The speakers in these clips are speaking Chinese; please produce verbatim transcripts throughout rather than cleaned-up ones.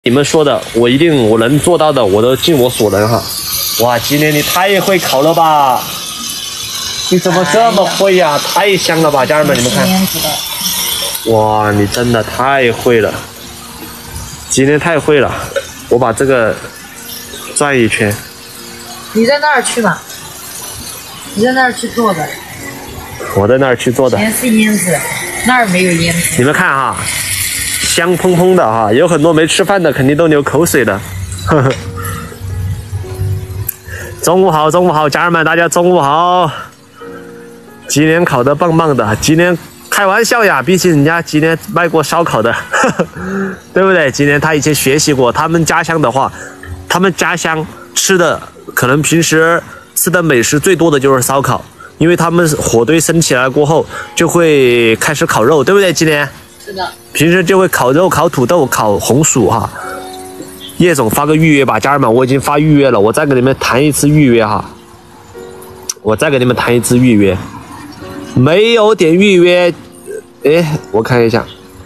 你们说的，我一定我能做到的，我都尽我所能哈。哇，今天你太会烤了吧！你怎么这么会呀、啊？太香了吧，家人们，你们看。哇，你真的太会了，今天太会了。我把这个转一圈。 你在那儿去吧，你在那儿去做的。 我在那儿去做的。 全是腌制，那儿没有腌制。 你们看哈。香喷喷的哈，有很多没吃饭的肯定都流口水了。呵呵。中午好，中午好，家人们，大家中午好。今天烤得棒棒的，今天开玩笑呀，毕竟人家今天卖过烧烤的，呵呵，对不对？今天他以前学习过，他们家乡的话，他们家乡吃的可能平时吃的美食最多的就是烧烤，因为他们火堆升起来过后就会开始烤肉，对不对？今天。是的，平时就会烤肉、烤土豆、烤红薯哈。叶总发个预约吧，家人们，我已经发预约了，我再给你们谈一次预约哈。我再给你们谈一次预约，没有点预约，哎，我看一下，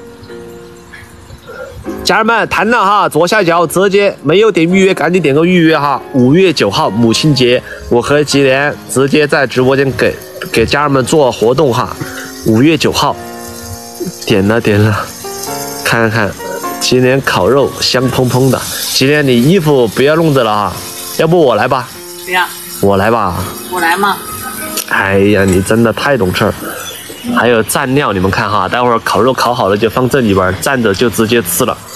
家人们谈了哈，左下角直接没有点预约，赶紧点个预约哈。五月九号母亲节，我和吉莲直接在直播间给给家人们做活动哈。五月九号。点了点了，看看，今天烤肉香喷喷的。今天你衣服不要弄着了啊，要不我来吧？ 不要， 我来吧。 我来嘛。 哎呀，你真的太懂事儿。还有蘸料，你们看哈，待会儿烤肉烤好了就放这里边，蘸着就直接吃了。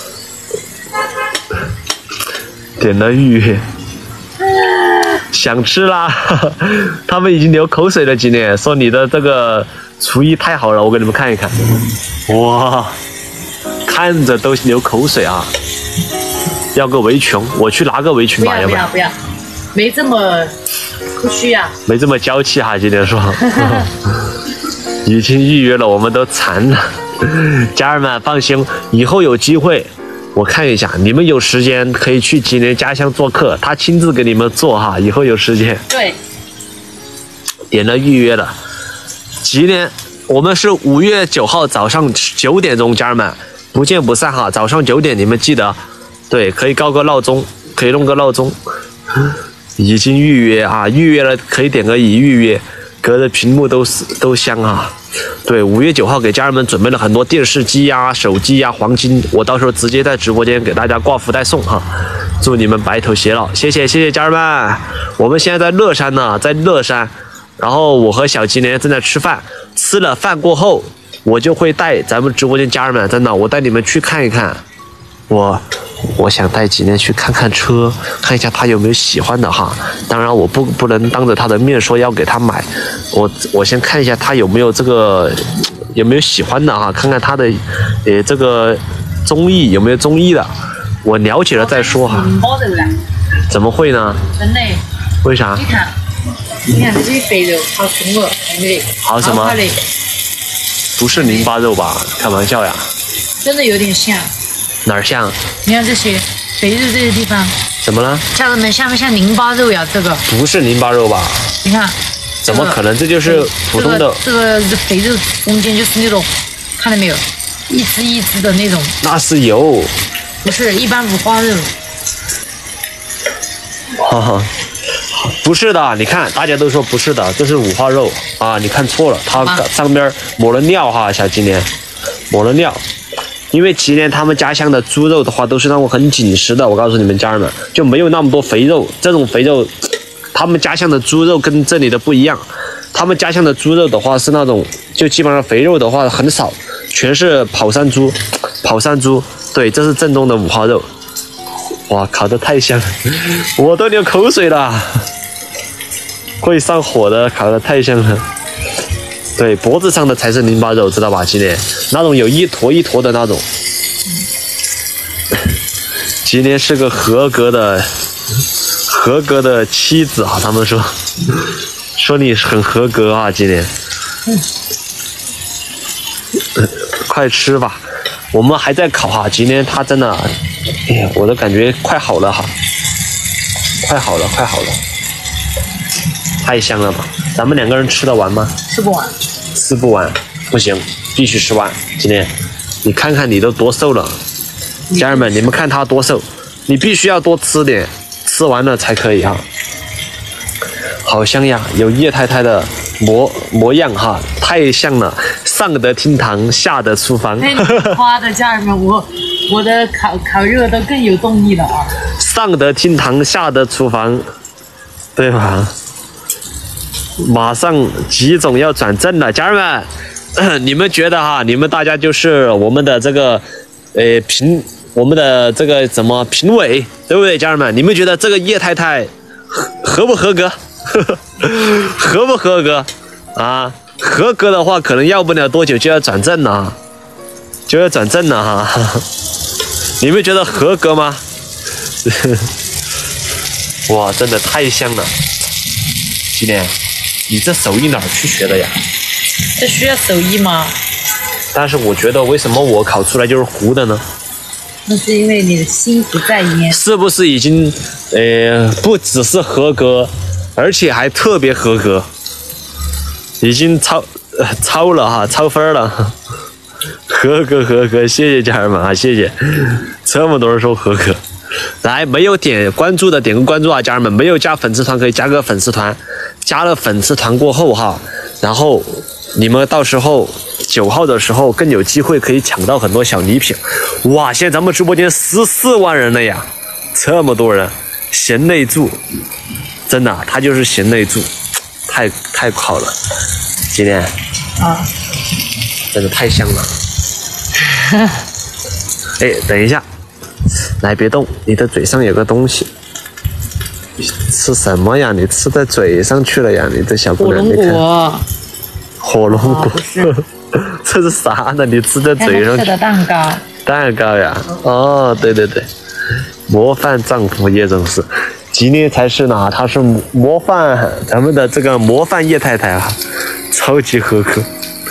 点了预约，想吃啦，他们已经流口水了。今天说你的这个。厨艺太好了，我给你们看一看，哇，看着都流口水啊！要个围裙，我去拿个围裙吧，要不要？不要，没这么不需要， 没这么娇气哈。今天说，已经预约了，我们都馋了。家人们放心，以后有机会，我看一下，你们有时间可以去吉莲家乡做客，他亲自给你们做哈。以后有时间。 对。 点了预约了。吉莲，我们是五月九号早上九点钟，家人们不见不散哈！早上九点你们记得，对，可以告个闹钟，可以弄个闹钟。已经预约啊，预约了可以点个已预约，隔着屏幕都是都香啊！对，五月九号给家人们准备了很多电视机呀、手机呀、黄金，我到时候直接在直播间给大家挂福袋送哈！祝你们白头偕老，谢谢谢谢家人们！我们现在在乐山呢，在乐山。然后我和小吉莲正在吃饭，吃了饭过后，我就会带咱们直播间家人们，真的，我带你们去看一看。我我想带吉莲去看看车，看一下他有没有喜欢的哈。当然我不不能当着他的面说要给他买，我我先看一下他有没有这个有没有喜欢的哈，看看他的呃这个中意有没有中意的，我了解了再说哈。怎么会呢？ 真的？ 为啥？ 你看。你看这些肥肉好松了，对不对？ 好什么？不是淋巴肉吧？开玩笑呀！ 真的有点像。 哪儿像？ 你看这些肥肉这些地方。 怎么了？ 家人们像不像淋巴肉呀？这个。 不是淋巴肉吧？ 你看。 怎么可能？这就是普通的。 这个这个肥肉中间就是那种，看到没有？一只一只的那种。 那是油。 不是，一般五花肉。 哈哈。不是的，你看，大家都说不是的，这是五花肉啊！你看错了，它上边抹了料哈，小吉莲，抹了料。因为吉莲他们家乡的猪肉的话，都是那种很紧实的，我告诉你们家人们，就没有那么多肥肉。这种肥肉，他们家乡的猪肉跟这里的不一样。他们家乡的猪肉的话是那种，就基本上肥肉的话很少，全是跑山猪，跑山猪。对，这是正宗的五花肉。哇，烤得太香了，我都流口水了。会上火的，烤得太香了。对，脖子上的才是淋巴肉，知道吧？吉莲那种有一坨一坨的那种。吉莲是个合格的、合格的妻子啊，他们说，说你很合格啊，吉莲。嗯，快吃吧，我们还在烤哈。吉莲他真的，哎呀，我都感觉快好了哈，快好了，快好了。太香了吧！咱们两个人吃得完吗？ 吃不完。 吃不完，不行，必须吃完。今天，你看看你都多瘦了， 家人们，你们看他多瘦，你必须要多吃点，吃完了才可以哈。好香呀，有叶太太的模模样哈，太像了，上得厅堂，下得厨房。 被你夸的家人们，我我的烤烤肉都更有动力了啊！ 上得厅堂，下得厨房，对吧？马上吉总要转正了，家人们，你们觉得哈？你们大家就是我们的这个，呃评我们的这个怎么评委，对不对，家人们？你们觉得这个叶太太合合不合格？合不合格啊？合格的话，可能要不了多久就要转正了，就要转正了哈。你们觉得合格吗？哇，真的太香了！今年，你这手艺哪儿去学的呀？ 这需要手艺吗？ 但是我觉得，为什么我烤出来就是糊的呢？ 那是因为你的心不在焉。 是不是已经，呃，不只是合格，而且还特别合格，已经超呃超了哈，超分了。合格合格，谢谢家人们啊，谢谢，这么多人说合格。来，没有点关注的点个关注啊，家人们，没有加粉丝团可以加个粉丝团，加了粉丝团过后哈，然后你们到时候九号的时候更有机会可以抢到很多小礼品。哇，现在咱们直播间十四万人了呀，这么多人，贤内助，真的，他就是贤内助，太太好了，今天啊， 真的太香了。哎，等一下，来别动，你的嘴上有个东西，你吃什么呀？你吃在嘴上去了呀？你这小姑娘，你看，火龙果， 不是， 这是啥呢？你吃在嘴上去？ 吃的蛋糕， 蛋糕呀，哦，对对对，模范丈夫叶总是，今天才是呢，他是模范，咱们的这个模范叶太太啊，超级合格。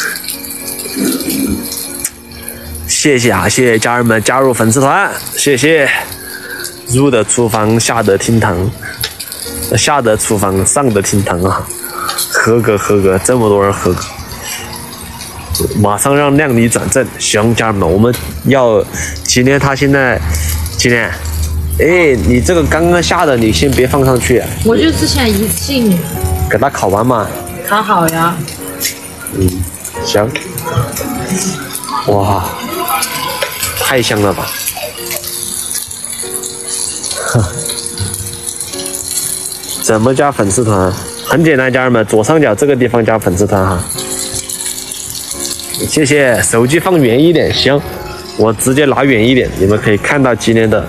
谢谢啊，谢谢家人们加入粉丝团，谢谢。入得厨房，下得厅堂，下得厨房，上得厅堂啊，合格合格，这么多人合格。马上让靓丽转正，行，家人们，我们要今天他现在今天，哎，你这个刚刚下的，你先别放上去， 我就只想一次给他烤完嘛。 烤好呀。 嗯，行。哇，太香了吧！怎么加粉丝团？很简单，家人们，左上角这个地方加粉丝团哈。谢谢，手机放远一点，行，我直接拿远一点，你们可以看到今天的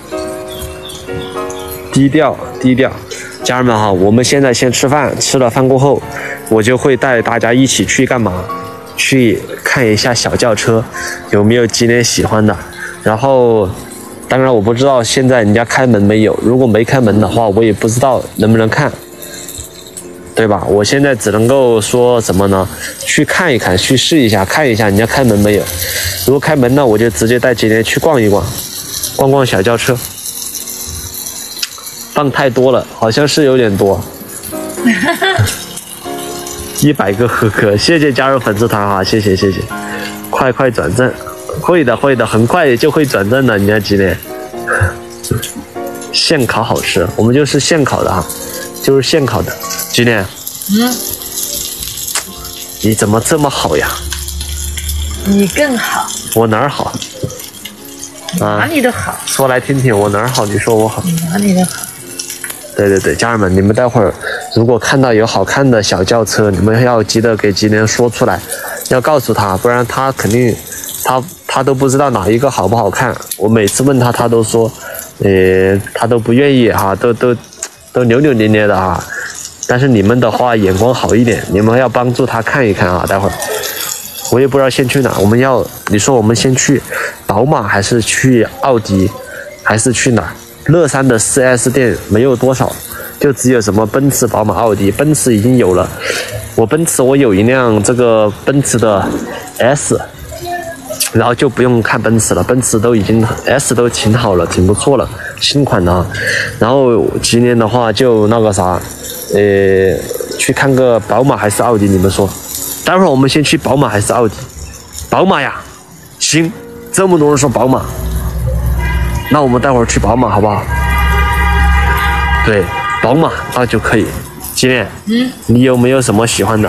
低调低调。家人们哈，我们现在先吃饭，吃了饭过后，我就会带大家一起去干嘛？去看一下小轿车，有没有今天喜欢的。然后，当然我不知道现在人家开门没有，如果没开门的话，我也不知道能不能看。对吧？我现在只能够说什么呢？去看一看，去试一下，看一下人家开门没有。如果开门呢，我就直接带今天去逛一逛，逛逛小轿车。放太多了，好像是有点多。一百个合格，谢谢加入粉丝团哈，谢谢谢谢。快快转正，会的会的，很快就会转正的。人家今天现烤好吃，我们就是现烤的哈，就是现烤的。今天， 嗯， 你怎么这么好呀？ 你更好。 我哪儿好？啊， 哪里都好。 说来听听，我哪儿好？你说我好？ 你哪里都好。 对对对，家人们，你们待会儿如果看到有好看的小轿车，你们要记得给吉莲说出来，要告诉他，不然他肯定他他都不知道哪一个好不好看。我每次问他，他都说，呃，他都不愿意哈，都都都扭扭捏捏的啊。但是你们的话眼光好一点，你们要帮助他看一看啊。待会儿我也不知道先去哪，我们要你说我们先去宝马还是去奥迪，还是去哪儿？乐山的 四 S 店没有多少，就只有什么奔驰、宝马、奥迪。奔驰已经有了，我奔驰我有一辆这个奔驰的 S， 然后就不用看奔驰了，奔驰都已经 S 都挺好了，挺不错了，新款的啊。然后今年的话就那个啥，呃，去看个宝马还是奥迪？你们说？待会儿我们先去宝马还是奥迪？宝马呀，行，这么多人说宝马。 那我们待会儿去宝马好不好？对，宝马那就可以。今天， 嗯， 你有没有什么喜欢的？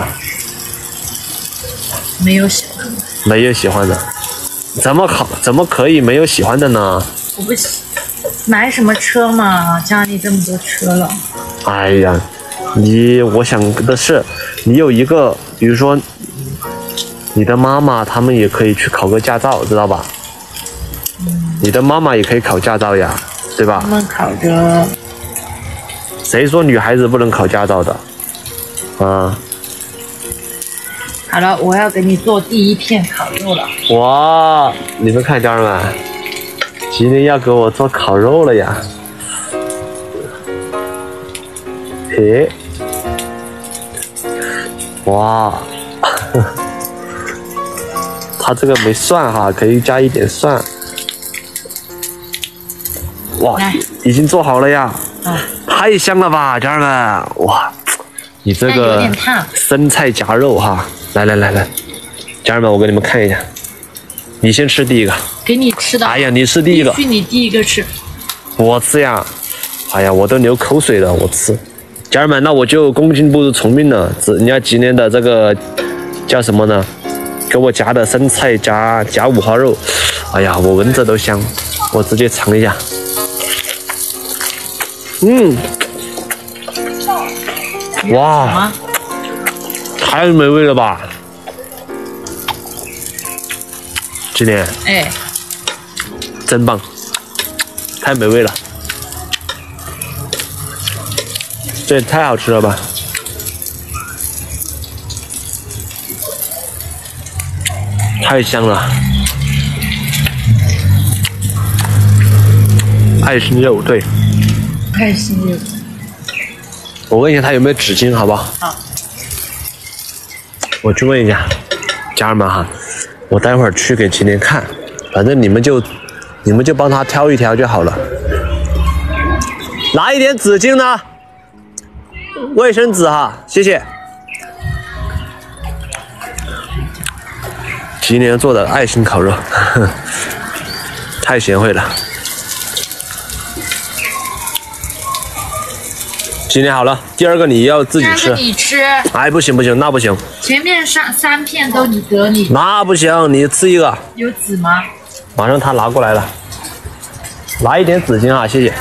没有喜欢的。 没有喜欢的，怎么好？怎么可以没有喜欢的呢？ 我不喜买什么车嘛，家里这么多车了。 哎呀，你我想的是，你有一个，比如说，你的妈妈他们也可以去考个驾照，知道吧？嗯、你的妈妈也可以考驾照呀，对吧？ 他们考着。 谁说女孩子不能考驾照的？啊！ 好了，我要给你做第一片烤肉了。 哇！你们看，家人们，今天要给我做烤肉了呀！嘿，哇！它这个没蒜哈，可以加一点蒜。哇，已经做好了呀！ 嗯， 太香了吧，家人们！哇，你这个生菜夹肉哈，来来来来，家人们，我给你们看一下，你先吃第一个。 给你吃的。 哎呀，你吃第一个。 必须你第一个吃。 我吃呀，哎呀，我都流口水了，我吃。家人们，那我就恭敬不如从命了。人家今天的这个叫什么呢？给我夹的生菜夹夹五花肉，哎呀，我闻着都香，我直接尝一下。嗯，哇，太美味了吧！今天， 哎， 真棒，太美味了，这也太好吃了吧！太香了，爱心肉，对。 开心肉。 我问一下他有没有纸巾，好不好？ 好。 我去问一下，家人们哈，我待会儿去给麒麟看，反正你们就你们就帮他挑一挑就好了。拿一点纸巾呢，卫生纸哈，谢谢。麒麟做的爱心烤肉，呵呵，太贤惠了。今天好了，第二个你要自己吃。 你吃。 哎，不行不行，那不行。 前面三三片都你得你。 那不行，你吃一个。 有纸吗？ 马上他拿过来了，拿一点纸巾啊，谢谢。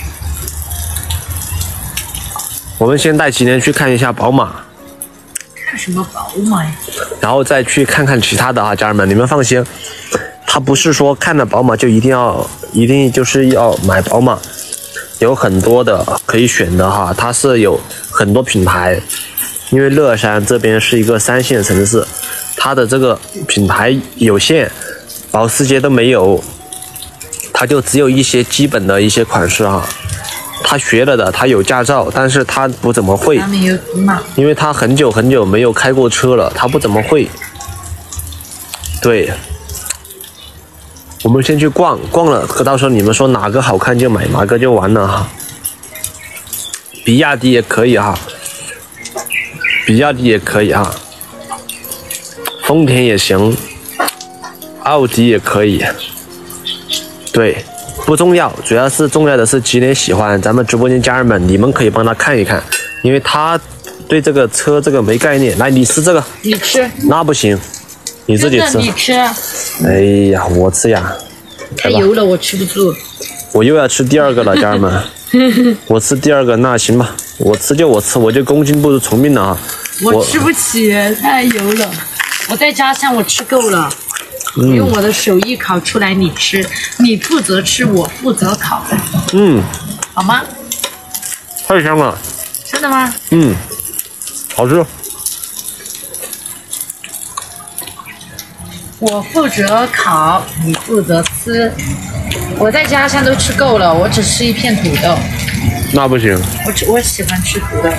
我们先带麒麟去看一下宝马。 看什么宝马呀？ 然后再去看看其他的啊，家人们，你们放心，他不是说看了宝马就一定要一定就是要买宝马。有很多的可以选的哈，它是有很多品牌，因为乐山这边是一个三线城市，它的这个品牌有限，保时捷都没有，它就只有一些基本的一些款式哈。他学了的，他有驾照，但是他不怎么会，因为他很久很久没有开过车了，他不怎么会。对。我们先去逛逛了，可到时候你们说哪个好看就买哪个就完了哈。比亚迪也可以哈，比亚迪也可以哈，丰田也行，奥迪也可以。对，不重要，主要是重要的是麒麟喜欢。咱们直播间家人们，你们可以帮他看一看，因为他对这个车这个没概念。来，你吃这个， 你吃， 那不行。你自己吃， 你吃。 哎呀，我吃呀。 太油了，我吃不住。 我又要吃第二个了，家人们。我吃第二个，那行吧，我吃就我吃，我就恭敬不如从命了啊。 我吃不起，太油了。我在家乡我吃够了，嗯、用我的手艺烤出来，你吃，你负责吃，我负责烤。 嗯， 好吗？ 太香了。 真的吗？ 嗯，好吃。 我负责烤，你负责吃。我在家乡都吃够了，我只吃一片土豆。 那不行。 我吃，我喜欢吃土豆。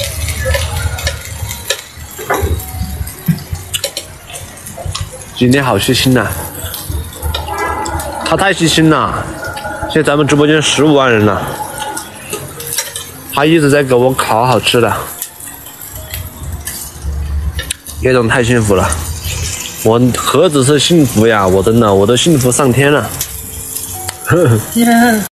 今天好细心呐、啊，他太细心了。现在咱们直播间十五万人了，他一直在给我烤好吃的，叶总太幸福了。我何止是幸福呀，我真的我都幸福上天了。 嗯